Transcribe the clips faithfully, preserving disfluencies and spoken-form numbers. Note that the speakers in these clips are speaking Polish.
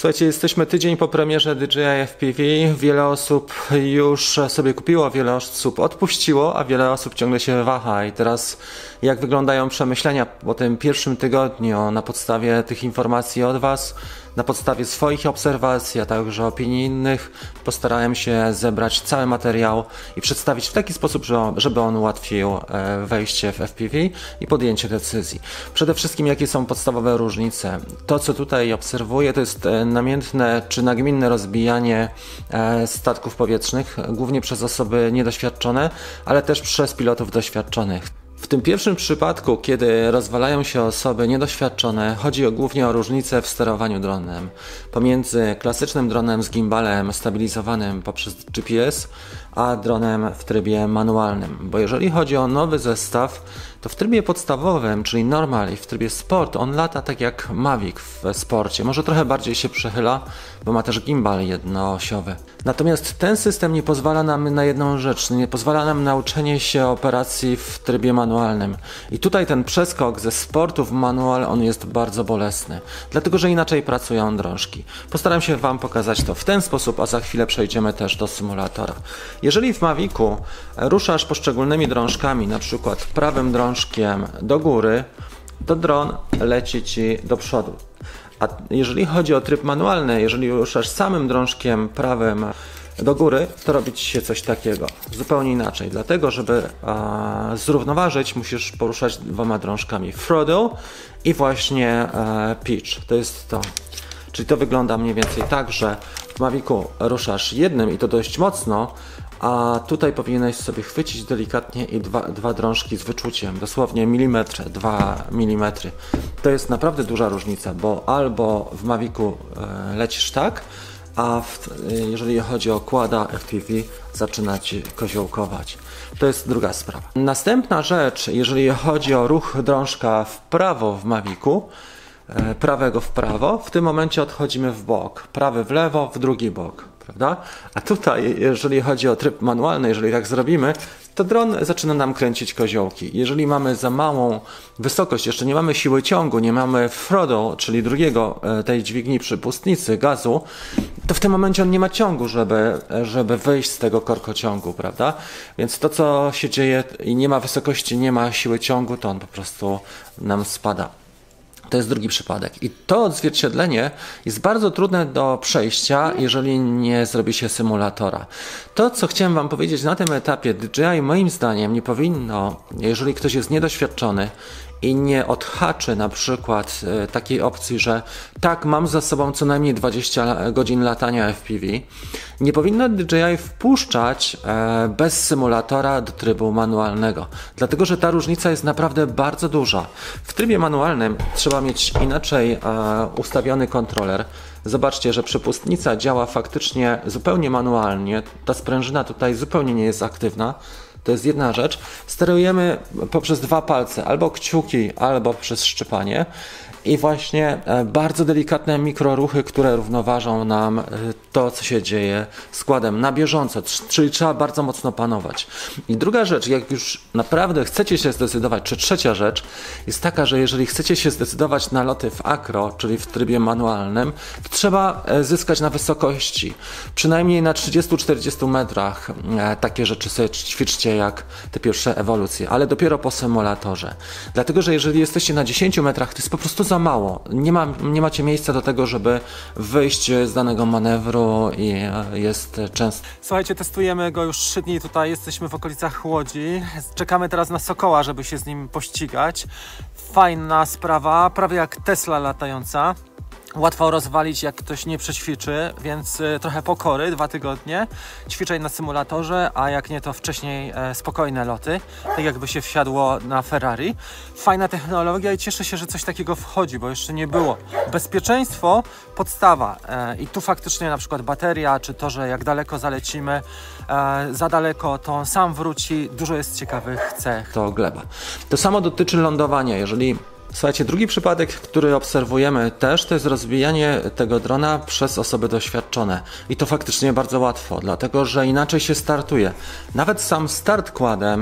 Słuchajcie, jesteśmy tydzień po premierze D J I F P V. Wiele osób już sobie kupiło, wiele osób odpuściło, a wiele osób ciągle się waha. I teraz jak wyglądają przemyślenia po tym pierwszym tygodniu na podstawie tych informacji od Was, na podstawie swoich obserwacji, a także opinii innych, postarałem się zebrać cały materiał i przedstawić w taki sposób, żeby on ułatwił wejście w F P V i podjęcie decyzji. Przede wszystkim jakie są podstawowe różnice. To, co tutaj obserwuję, to jest namiętne czy nagminne rozbijanie statków powietrznych, głównie przez osoby niedoświadczone, ale też przez pilotów doświadczonych. W tym pierwszym przypadku, kiedy rozwalają się osoby niedoświadczone, chodzi o, głównie o różnicę w sterowaniu dronem pomiędzy klasycznym dronem z gimbalem stabilizowanym poprzez G P S, a dronem w trybie manualnym. Bo jeżeli chodzi o nowy zestaw, to w trybie podstawowym, czyli normal i w trybie sport, on lata tak jak Mavic w sporcie. Może trochę bardziej się przechyla, bo ma też gimbal jednoosiowy. Natomiast ten system nie pozwala nam na jedną rzecz, nie pozwala nam na uczenie się operacji w trybie manualnym. I tutaj ten przeskok ze sportu w manual, on jest bardzo bolesny, dlatego że inaczej pracują drążki. Postaram się Wam pokazać to w ten sposób, a za chwilę przejdziemy też do symulatora. Jeżeli w Mavicu ruszasz poszczególnymi drążkami, na przykład prawym drążkiem do góry, to dron leci Ci do przodu. A jeżeli chodzi o tryb manualny, jeżeli ruszasz samym drążkiem prawym do góry, to robi Ci się coś takiego, zupełnie inaczej. Dlatego, żeby a, zrównoważyć, musisz poruszać dwoma drążkami throttle i właśnie a, pitch. To jest to. Czyli to wygląda mniej więcej tak, że w Mavicu ruszasz jednym i to dość mocno, a tutaj powinieneś sobie chwycić delikatnie i dwa, dwa drążki z wyczuciem, dosłownie milimetr, dwa milimetry. To jest naprawdę duża różnica, bo albo w Mavicu e, lecisz tak, a w, jeżeli chodzi o quada F P V, zaczyna Ci koziołkować. To jest druga sprawa. Następna rzecz, jeżeli chodzi o ruch drążka w prawo w Mavicu, e, prawego w prawo, w tym momencie odchodzimy w bok, prawy w lewo, w drugi bok. Prawda? A tutaj, jeżeli chodzi o tryb manualny, jeżeli tak zrobimy, to dron zaczyna nam kręcić koziołki. Jeżeli mamy za małą wysokość, jeszcze nie mamy siły ciągu, nie mamy throttle, czyli drugiego tej dźwigni przypustnicy, gazu, to w tym momencie on nie ma ciągu, żeby, żeby wyjść z tego korkociągu, prawda? Więc to, co się dzieje i nie ma wysokości, nie ma siły ciągu, to on po prostu nam spada. To jest drugi przypadek. I to odzwierciedlenie jest bardzo trudne do przejścia, jeżeli nie zrobi się symulatora. To, co chciałem Wam powiedzieć na tym etapie, D J I moim zdaniem nie powinno, jeżeli ktoś jest niedoświadczony i nie odhaczy na przykład e, takiej opcji, że tak, mam za sobą co najmniej dwadzieścia godzin latania F P V, nie powinno D J I wpuszczać e, bez symulatora do trybu manualnego, dlatego że ta różnica jest naprawdę bardzo duża. W trybie manualnym trzeba mieć inaczej e, ustawiony kontroler. Zobaczcie, że przepustnica działa faktycznie zupełnie manualnie, ta sprężyna tutaj zupełnie nie jest aktywna. To jest jedna rzecz. Sterujemy poprzez dwa palce, albo kciuki, albo przez szczypanie. I właśnie bardzo delikatne mikroruchy, które równoważą nam to, co się dzieje z quadem na bieżąco, czyli trzeba bardzo mocno panować. I druga rzecz, jak już naprawdę chcecie się zdecydować, czy trzecia rzecz, jest taka, że jeżeli chcecie się zdecydować na loty w acro, czyli w trybie manualnym, to trzeba zyskać na wysokości. Przynajmniej na trzydziestu do czterdziestu metrach takie rzeczy sobie ćwiczcie jak te pierwsze ewolucje, ale dopiero po symulatorze. Dlatego, że jeżeli jesteście na dziesięciu metrach, to jest po prostu za mało. Nie, ma, nie macie miejsca do tego, żeby wyjść z danego manewru i jest często. Słuchajcie, testujemy go już trzy dni tutaj, jesteśmy w okolicach Łodzi. Czekamy teraz na Sokoła, żeby się z nim pościgać. Fajna sprawa, prawie jak Tesla latająca. Łatwo rozwalić, jak ktoś nie przećwiczy, więc trochę pokory, dwa tygodnie. Ćwiczaj na symulatorze, a jak nie, to wcześniej e, spokojne loty, tak jakby się wsiadło na Ferrari. Fajna technologia i cieszę się, że coś takiego wchodzi, bo jeszcze nie było. Bezpieczeństwo, podstawa. E, I tu faktycznie na przykład bateria, czy to, że jak daleko zalecimy, e, za daleko, to on sam wróci. Dużo jest ciekawych cech. To gleba. To samo dotyczy lądowania. Jeżeli Słuchajcie, drugi przypadek, który obserwujemy też, to jest rozwijanie tego drona przez osoby doświadczone. I to faktycznie bardzo łatwo, dlatego że inaczej się startuje. Nawet sam start quadem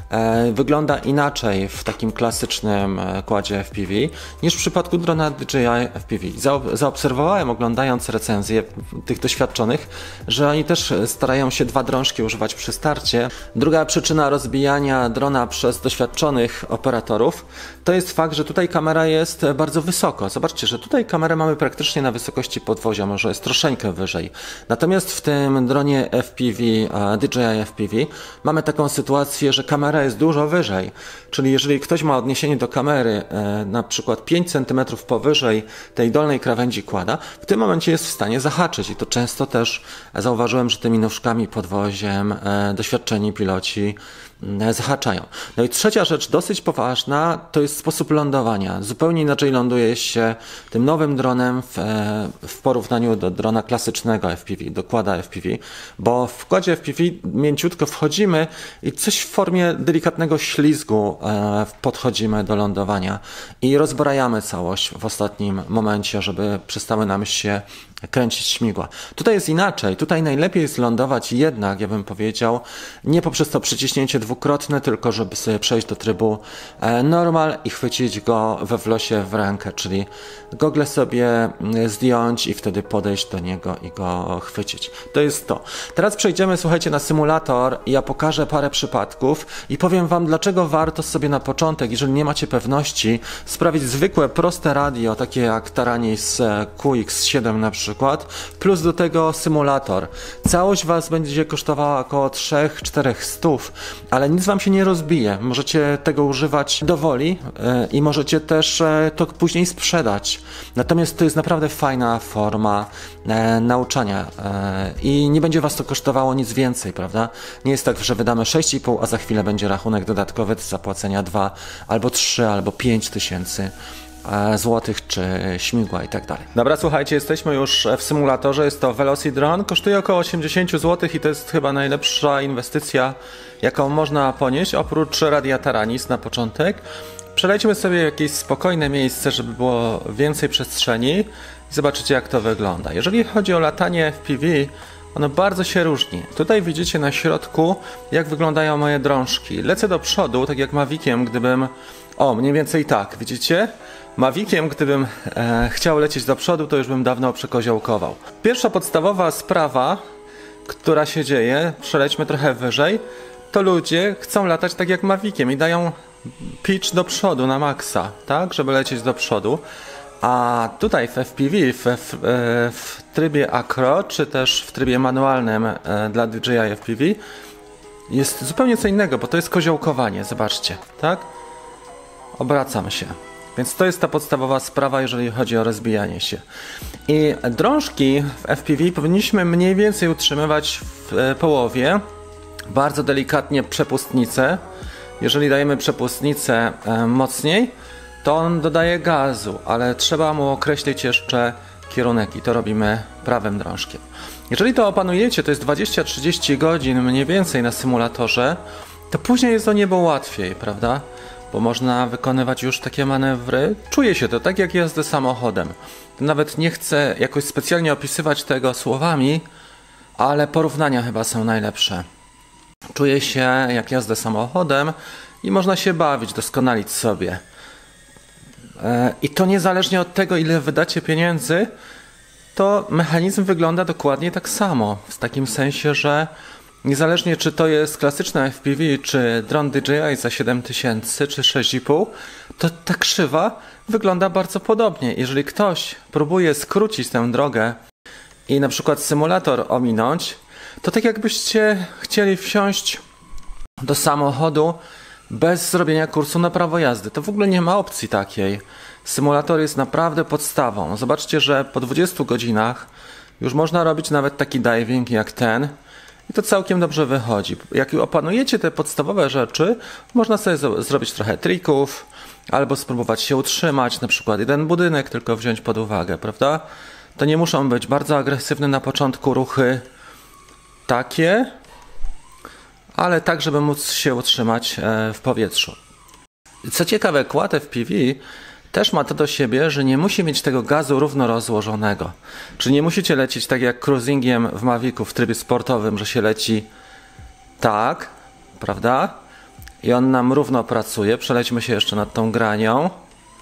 e, wygląda inaczej w takim klasycznym e, kładzie F P V niż w przypadku drona D J I F P V. Zaob zaobserwowałem, oglądając recenzje tych doświadczonych, że oni też starają się dwa drążki używać przy starcie. Druga przyczyna rozbijania drona przez doświadczonych operatorów to jest fakt, że tutaj kamera jest bardzo wysoko. Zobaczcie, że tutaj kamerę mamy praktycznie na wysokości podwozia, może jest troszeczkę wyżej. Natomiast w tym dronie F P V, D J I F P V mamy taką sytuację, że kamera jest dużo wyżej. Czyli jeżeli ktoś ma odniesienie do kamery na przykład pięć centymetrów powyżej tej dolnej krawędzi kłada, w tym momencie jest w stanie zahaczyć i to często też zauważyłem, że tymi nóżkami podwoziem doświadczeni piloci zahaczają. No i trzecia rzecz, dosyć poważna, to jest sposób lądowania. Zupełnie inaczej ląduje się tym nowym dronem w, w porównaniu do drona klasycznego F P V, do kłada F P V, bo w kładzie F P V mięciutko wchodzimy i coś w formie delikatnego ślizgu e, podchodzimy do lądowania i rozbrajamy całość w ostatnim momencie, żeby przestały nam się kręcić śmigła. Tutaj jest inaczej. Tutaj najlepiej jest lądować jednak, ja bym powiedział, nie poprzez to przyciśnięcie dwukrotne, tylko żeby sobie przejść do trybu normal i chwycić go we wlosie w rękę, czyli gogle sobie zdjąć i wtedy podejść do niego i go chwycić. To jest to. Teraz przejdziemy, słuchajcie, na symulator i ja pokażę parę przypadków i powiem wam, dlaczego warto sobie na początek, jeżeli nie macie pewności, sprawić zwykłe, proste radio, takie jak Taranis Q X siedem na przykład, plus do tego symulator. Całość was będzie kosztowała około trzy cztery stów, ale nic wam się nie rozbije. Możecie tego używać do woli yy, i możecie też yy, to później sprzedać. Natomiast to jest naprawdę fajna forma yy, nauczania yy, i nie będzie was to kosztowało nic więcej, prawda? Nie jest tak, że wydamy sześć i pół, a za chwilę będzie rachunek dodatkowy do zapłacenia dwa albo trzy albo pięć tysięcy złotych, czy śmigła i tak dalej. Dobra, słuchajcie, jesteśmy już w symulatorze, jest to Velocidrone, kosztuje około osiemdziesiąt złotych i to jest chyba najlepsza inwestycja, jaką można ponieść, oprócz radia Taranis na początek. Przelejdźmy sobie w jakieś spokojne miejsce, żeby było więcej przestrzeni i zobaczycie, jak to wygląda. Jeżeli chodzi o latanie F P V, ono bardzo się różni. Tutaj widzicie na środku, jak wyglądają moje drążki. Lecę do przodu, tak jak Maviciem, gdybym... O, mniej więcej tak, widzicie? Maviciem, gdybym e, chciał lecieć do przodu, to już bym dawno przekoziołkował. Pierwsza podstawowa sprawa, która się dzieje, przelećmy trochę wyżej, to ludzie chcą latać tak jak Maviciem i dają pitch do przodu na maksa, tak, żeby lecieć do przodu. A tutaj w F P V, w, w, w trybie acro, czy też w trybie manualnym e, dla D J I F P V jest zupełnie co innego, bo to jest koziołkowanie, zobaczcie, tak? Obracam się. Więc to jest ta podstawowa sprawa, jeżeli chodzi o rozbijanie się. I drążki w F P V powinniśmy mniej więcej utrzymywać w połowie. Bardzo delikatnie przepustnicę. Jeżeli dajemy przepustnicę e, mocniej, to on dodaje gazu, ale trzeba mu określić jeszcze kierunek i to robimy prawym drążkiem. Jeżeli to opanujecie, to jest dwadzieścia trzydzieści godzin mniej więcej na symulatorze, to później jest o niebo łatwiej, prawda? Bo można wykonywać już takie manewry. Czuje się to tak jak jazdę samochodem. Nawet nie chcę jakoś specjalnie opisywać tego słowami, ale porównania chyba są najlepsze. Czuje się jak jazdę samochodem i można się bawić, doskonalić sobie. I to niezależnie od tego, ile wydacie pieniędzy, to mechanizm wygląda dokładnie tak samo. W takim sensie, że niezależnie czy to jest klasyczne F P V, czy dron D J I za siedem tysięcy, czy sześć i pół, to ta krzywa wygląda bardzo podobnie. Jeżeli ktoś próbuje skrócić tę drogę i na przykład symulator ominąć, to tak jakbyście chcieli wsiąść do samochodu bez zrobienia kursu na prawo jazdy. To w ogóle nie ma opcji takiej. Symulator jest naprawdę podstawą. Zobaczcie, że po dwudziestu godzinach już można robić nawet taki diving jak ten i to całkiem dobrze wychodzi. Jak opanujecie te podstawowe rzeczy, można sobie zrobić trochę trików albo spróbować się utrzymać, na przykład jeden budynek tylko wziąć pod uwagę, prawda? To nie muszą być bardzo agresywne na początku ruchy takie, ale tak, żeby móc się utrzymać w powietrzu. Co ciekawe, kład F P V też ma to do siebie, że nie musi mieć tego gazu równo rozłożonego. Czyli nie musicie lecieć tak jak cruisingiem w Mavicu w trybie sportowym, że się leci tak, prawda? i on nam równo pracuje. Przelećmy się jeszcze nad tą granią.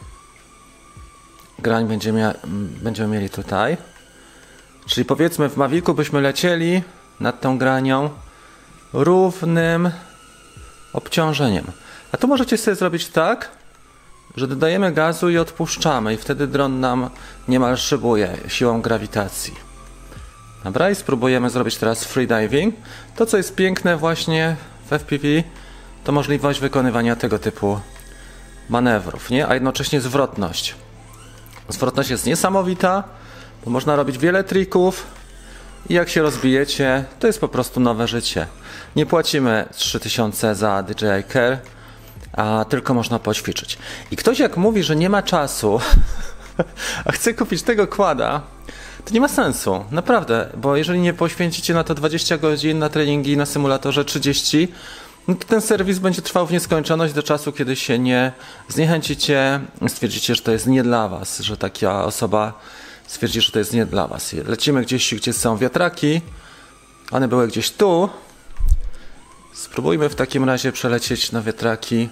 Grań będziemy, mia będziemy mieli tutaj. Czyli powiedzmy w Mavicu byśmy lecieli nad tą granią równym obciążeniem. A tu możecie sobie zrobić tak, że dodajemy gazu i odpuszczamy i wtedy dron nam niemal szybuje siłą grawitacji. Dobra, i spróbujemy zrobić teraz freediving. To, co jest piękne właśnie w F P V, to możliwość wykonywania tego typu manewrów, nie? A jednocześnie zwrotność. Zwrotność jest niesamowita, bo można robić wiele trików i jak się rozbijecie, to jest po prostu nowe życie. Nie płacimy trzy tysiące za D J I Care, a tylko można poćwiczyć. I ktoś jak mówi, że nie ma czasu, a chce kupić tego quada, to nie ma sensu, naprawdę, bo jeżeli nie poświęcicie na to dwadzieścia godzin na treningi na symulatorze trzydzieści, no to ten serwis będzie trwał w nieskończoność do czasu, kiedy się nie zniechęcicie, stwierdzicie, że to jest nie dla was, że taka osoba stwierdzi, że to jest nie dla was. Lecimy gdzieś, gdzie są wiatraki, one były gdzieś tu. Spróbujmy w takim razie przelecieć na wiatraki.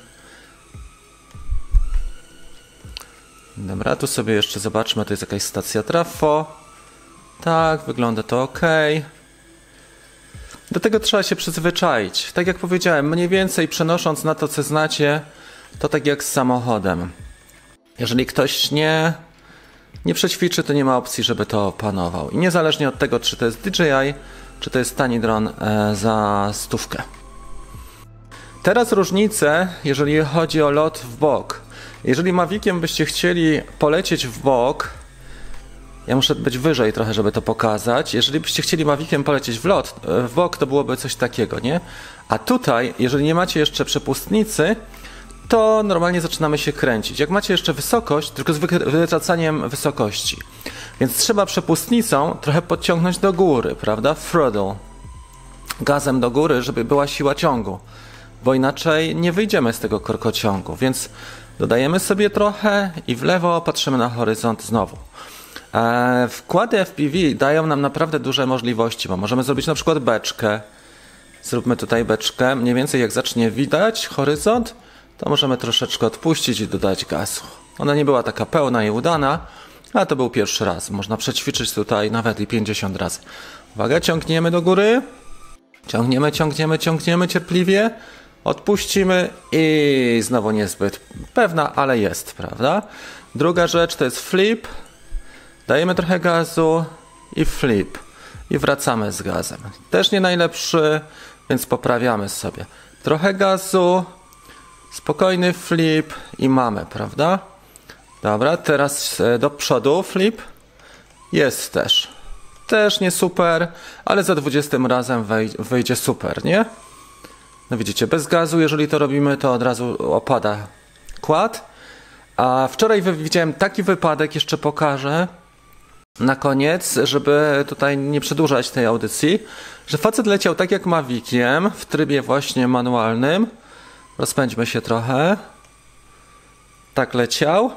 Dobra, tu sobie jeszcze zobaczmy, to jest jakaś stacja trafo. Tak, wygląda to ok. Do tego trzeba się przyzwyczaić. Tak jak powiedziałem, mniej więcej przenosząc na to, co znacie, to tak jak z samochodem. Jeżeli ktoś nie, nie przećwiczy, to nie ma opcji, żeby to opanował. I niezależnie od tego, czy to jest D J I, czy to jest tani dron e, za stówkę. Teraz różnice, jeżeli chodzi o lot w bok. Jeżeli Maviciem byście chcieli polecieć w bok, ja muszę być wyżej trochę, żeby to pokazać. Jeżeli byście chcieli Maviciem polecieć w lot, w bok, to byłoby coś takiego, nie? A tutaj, jeżeli nie macie jeszcze przepustnicy, to normalnie zaczynamy się kręcić. Jak macie jeszcze wysokość, tylko z wytracaniem wysokości. Więc trzeba przepustnicą trochę podciągnąć do góry, prawda? Throttle. Gazem do góry, żeby była siła ciągu. Bo inaczej nie wyjdziemy z tego korkociągu. Więc dodajemy sobie trochę i w lewo patrzymy na horyzont znowu. E, wkłady F P V dają nam naprawdę duże możliwości, bo możemy zrobić na przykład beczkę. Zróbmy tutaj beczkę. Mniej więcej jak zacznie widać horyzont, to możemy troszeczkę odpuścić i dodać gazu. Ona nie była taka pełna i udana, ale to był pierwszy raz. Można przećwiczyć tutaj nawet i pięćdziesiąt razy. Uwaga, ciągniemy do góry. Ciągniemy, ciągniemy, ciągniemy cierpliwie. Odpuścimy i znowu niezbyt pewna, ale jest, prawda? Druga rzecz to jest flip. Dajemy trochę gazu i flip. I wracamy z gazem. Też nie najlepszy, więc poprawiamy sobie. Trochę gazu, spokojny flip i mamy, prawda? Dobra, teraz do przodu flip. Jest też. Też nie super, ale za dwudziestym razem wyjdzie super, nie? No widzicie, bez gazu, jeżeli to robimy, to od razu opada quad. A wczoraj widziałem taki wypadek, jeszcze pokażę na koniec, żeby tutaj nie przedłużać tej audycji, że facet leciał tak jak Maviciem, w trybie właśnie manualnym. Rozpędźmy się trochę. Tak leciał.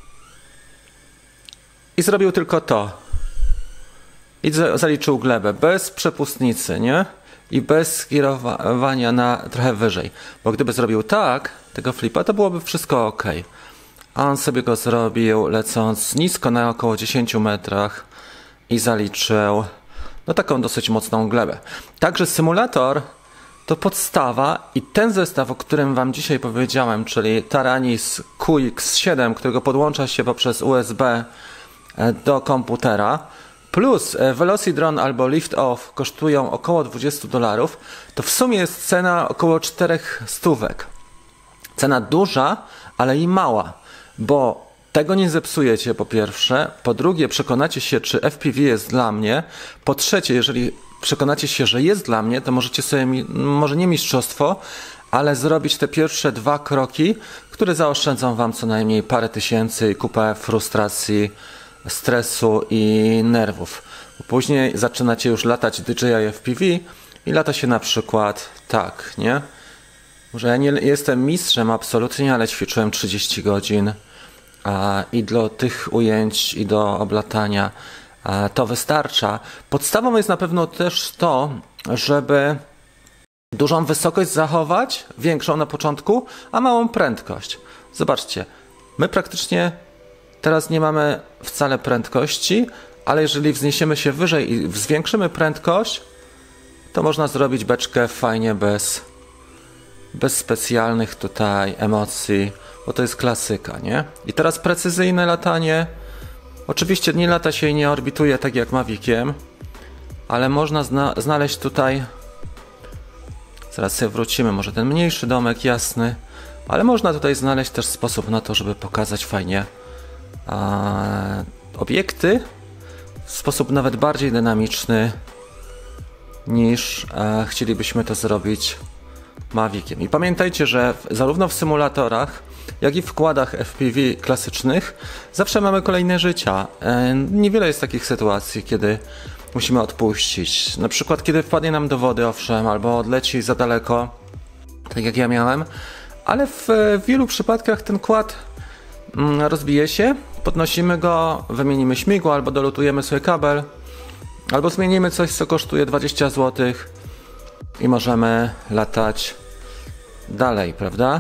I zrobił tylko to. I zaliczył glebę, bez przepustnicy, nie? I bez skierowania na trochę wyżej. Bo gdyby zrobił tak, tego flipa, to byłoby wszystko ok. A on sobie go zrobił lecąc nisko na około dziesięciu metrach i zaliczył no taką dosyć mocną glebę. Także symulator to podstawa i ten zestaw, o którym wam dzisiaj powiedziałem, czyli Taranis Q X siedem, którego podłącza się poprzez U S B do komputera, plus Velocidrone albo Lift Off kosztują około dwadzieścia dolarów, to w sumie jest cena około czterech stówek. Cena duża, ale i mała, bo tego nie zepsujecie po pierwsze, po drugie przekonacie się, czy F P V jest dla mnie, po trzecie, jeżeli przekonacie się, że jest dla mnie, to możecie sobie, może nie mistrzostwo, ale zrobić te pierwsze dwa kroki, które zaoszczędzą wam co najmniej parę tysięcy i kupę frustracji, stresu i nerwów. Później zaczynacie już latać D J I F P V i lata się na przykład tak, nie? Może ja nie jestem mistrzem absolutnie, ale ćwiczyłem trzydzieści godzin a, i do tych ujęć i do oblatania a, to wystarcza. Podstawą jest na pewno też to, żeby dużą wysokość zachować, większą na początku, a małą prędkość. Zobaczcie, my praktycznie teraz nie mamy wcale prędkości, ale jeżeli wzniesiemy się wyżej i zwiększymy prędkość, to można zrobić beczkę fajnie bez, bez specjalnych tutaj emocji, bo to jest klasyka, nie? I teraz precyzyjne latanie. Oczywiście nie lata się i nie orbituje tak jak Maviciem, ale można zna znaleźć tutaj, zaraz sobie wrócimy, może ten mniejszy domek jasny, ale można tutaj znaleźć też sposób na to, żeby pokazać fajnie a, obiekty w sposób nawet bardziej dynamiczny niż a, chcielibyśmy to zrobić Maviciem. I pamiętajcie, że w, zarówno w symulatorach, jak i w wkładach F P V klasycznych zawsze mamy kolejne życia. E, niewiele jest takich sytuacji, kiedy musimy odpuścić. Na przykład kiedy wpadnie nam do wody, owszem, albo odleci za daleko, tak jak ja miałem, ale w, w wielu przypadkach ten kład mm, rozbije się, podnosimy go, wymienimy śmigło, albo dolutujemy sobie kabel, albo zmienimy coś, co kosztuje dwadzieścia złotych i możemy latać dalej, prawda?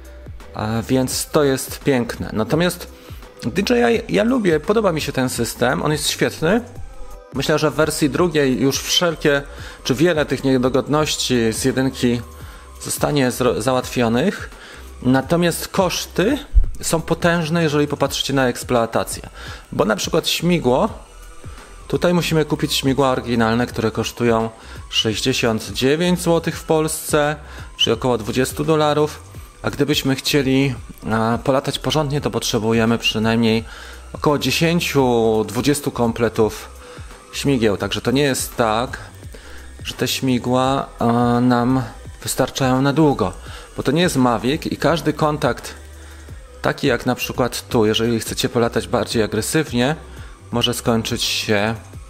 A więc to jest piękne. Natomiast D J I ja lubię, podoba mi się ten system, on jest świetny. Myślę, że w wersji drugiej już wszelkie, czy wiele tych niedogodności z jedynki zostanie załatwionych. Natomiast koszty są potężne, jeżeli popatrzycie na eksploatację. Bo na przykład śmigło, tutaj musimy kupić śmigła oryginalne, które kosztują sześćdziesiąt dziewięć złotych w Polsce, czyli około dwadzieścia dolarów. A gdybyśmy chcieli a, polatać porządnie, to potrzebujemy przynajmniej około dziesięć do dwudziestu kompletów śmigieł. Także to nie jest tak, że te śmigła a, nam wystarczają na długo. Bo to nie jest Mavic i każdy kontakt, taki jak na przykład tu, jeżeli chcecie polatać bardziej agresywnie, może skończyć się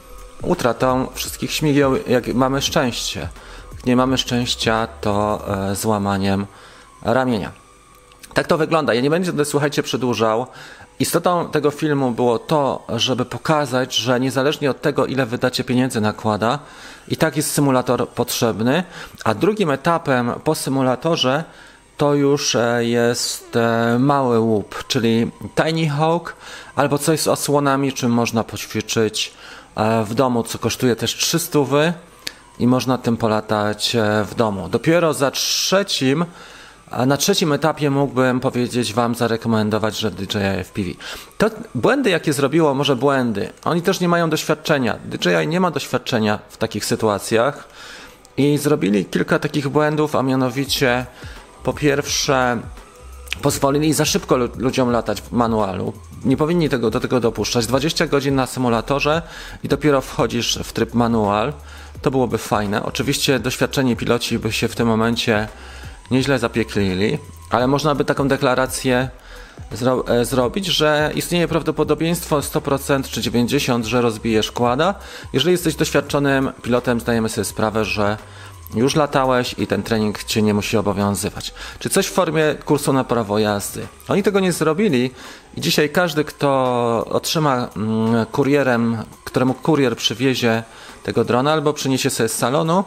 utratą wszystkich śmigieł, jak mamy szczęście. Jak nie mamy szczęścia, to e, złamaniem ramienia. Tak to wygląda. Ja nie będę, słuchajcie, przedłużał. Istotą tego filmu było to, żeby pokazać, że niezależnie od tego, ile wydacie pieniędzy na quada, i tak jest symulator potrzebny, a drugim etapem po symulatorze to już jest mały łup, czyli Tiny Hawk albo coś z osłonami, czym można poćwiczyć w domu, co kosztuje też trzysta złotych i można tym polatać w domu. Dopiero za trzecim A na trzecim etapie mógłbym powiedzieć wam, zarekomendować, że D J I F P V. To błędy, jakie zrobiło, może błędy. Oni też nie mają doświadczenia. D J I nie ma doświadczenia w takich sytuacjach i zrobili kilka takich błędów, a mianowicie po pierwsze pozwolili za szybko ludziom latać w manualu. Nie powinni tego, do tego dopuszczać. dwadzieścia godzin na symulatorze i dopiero wchodzisz w tryb manual. To byłoby fajne. Oczywiście doświadczeni piloci by się w tym momencie nieźle zapieklili, ale można by taką deklarację zro e, zrobić, że istnieje prawdopodobieństwo sto procent czy dziewięćdziesiąt procent, że rozbijesz quada. Jeżeli jesteś doświadczonym pilotem, zdajemy sobie sprawę, że już latałeś i ten trening cię nie musi obowiązywać. Czy coś w formie kursu na prawo jazdy. Oni tego nie zrobili i dzisiaj każdy, kto otrzyma mm, kurierem, któremu kurier przywiezie tego drona albo przyniesie sobie z salonu,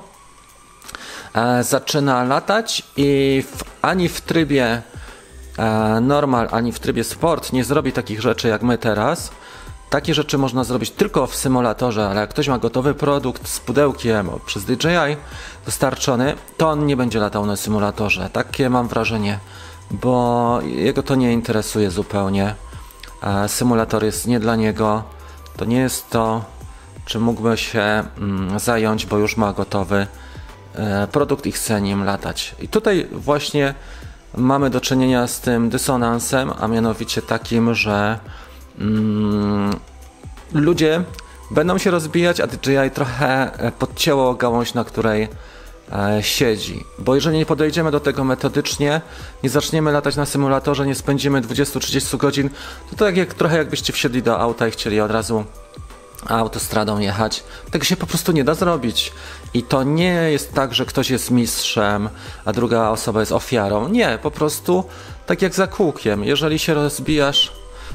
E, zaczyna latać i w, ani w trybie e, normal, ani w trybie sport nie zrobi takich rzeczy jak my teraz. Takie rzeczy można zrobić tylko w symulatorze, ale jak ktoś ma gotowy produkt z pudełkiem przez D J I dostarczony, to on nie będzie latał na symulatorze. Takie mam wrażenie, bo jego to nie interesuje zupełnie. E, symulator jest nie dla niego. To nie jest to, czym mógłby się mm, zająć, bo już ma gotowy produkt i chce nim latać. I tutaj właśnie mamy do czynienia z tym dysonansem, a mianowicie takim, że mm, ludzie będą się rozbijać, a D J I trochę podcięło gałąź, na której e, siedzi. Bo jeżeli nie podejdziemy do tego metodycznie, nie zaczniemy latać na symulatorze, nie spędzimy dwadzieścia do trzydziestu godzin, to tak jak, trochę jakbyście wsiedli do auta i chcieli od razu autostradą jechać. Tego się po prostu nie da zrobić. I to nie jest tak, że ktoś jest mistrzem, a druga osoba jest ofiarą. Nie, po prostu tak jak za kółkiem. Jeżeli się rozbijasz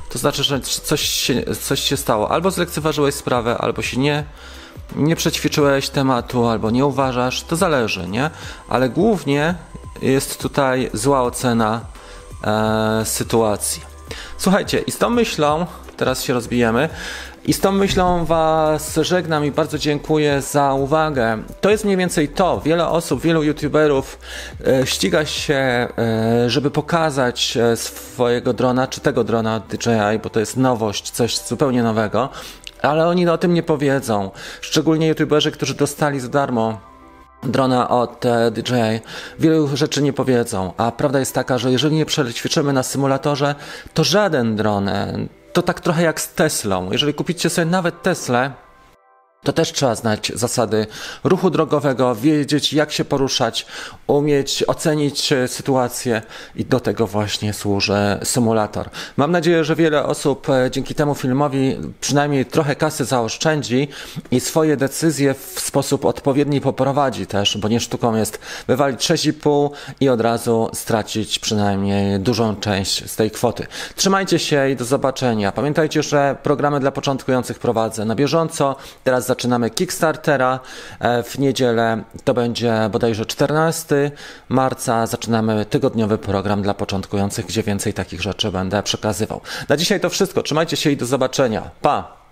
to znaczy, że coś się, coś się stało. Albo zlekceważyłeś sprawę, albo się nie, nie przećwiczyłeś tematu, albo nie uważasz, to zależy, nie? Ale głównie jest tutaj zła ocena e, sytuacji. Słuchajcie, i z tą myślą, teraz się rozbijemy, i z tą myślą was żegnam i bardzo dziękuję za uwagę. To jest mniej więcej to. Wiele osób, wielu youtuberów e, ściga się, e, żeby pokazać e, swojego drona, czy tego drona od D J I, bo to jest nowość, coś zupełnie nowego, ale oni o tym nie powiedzą. Szczególnie youtuberzy, którzy dostali za darmo drona od e, D J I, wielu rzeczy nie powiedzą, a prawda jest taka, że jeżeli nie przećwiczymy na symulatorze, to żaden dron, to tak trochę jak z Teslą. Jeżeli kupicie sobie nawet Teslę, to też trzeba znać zasady ruchu drogowego, wiedzieć jak się poruszać, umieć ocenić sytuację i do tego właśnie służy symulator. Mam nadzieję, że wiele osób dzięki temu filmowi przynajmniej trochę kasy zaoszczędzi i swoje decyzje w sposób odpowiedni poprowadzi też, bo nie sztuką jest wywalić sześć i pół i od razu stracić przynajmniej dużą część z tej kwoty. Trzymajcie się i do zobaczenia. Pamiętajcie, że programy dla początkujących prowadzę na bieżąco. Teraz zaczynamy Kickstartera w niedzielę, to będzie bodajże czternastego marca, zaczynamy tygodniowy program dla początkujących, gdzie więcej takich rzeczy będę przekazywał. Na dzisiaj to wszystko, trzymajcie się i do zobaczenia, pa!